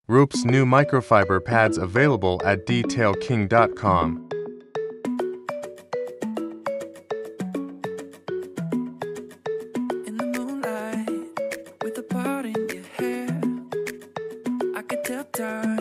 Rupes new microfiber pads available at detailking.com. In the moonlight, with a part in your hair, I could tell time